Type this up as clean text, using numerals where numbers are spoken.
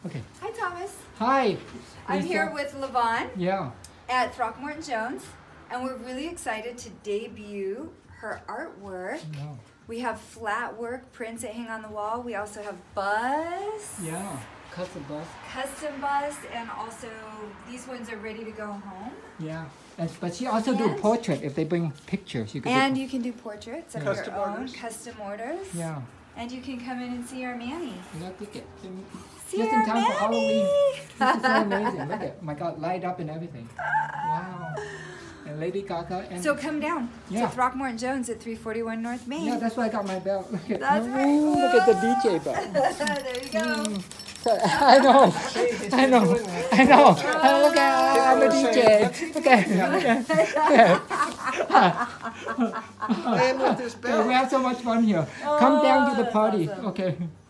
Okay. Hi, Thomas. Hi. I'm Lisa. here with LaVonne Yeah. at Throckmorton Jones, and we're really excited to debut her artwork. Yeah. We have flat work prints that hang on the wall. We also have busts. Yeah. Custom bus. Custom busts, and also these ones are ready to go home. Yeah. But she also do portrait if they bring pictures. You can you can do portraits of your own, custom orders. Yeah. And you can come in and see our Manny. Look at it. See Just our in time for Halloween. Manny! This is so amazing. Look at, my God, light up and everything. Wow. And Lady Gaga. And So come down Yeah. to Throckmorton Jones at 341 North Main. yeah, that's why I got my belt. Look at, That's right. Look at the DJ belt. There you go. I know. I know. Look at, I'm a DJ. Okay. Playing with this belt. We have so much fun here. Come down to the party. Awesome. Okay.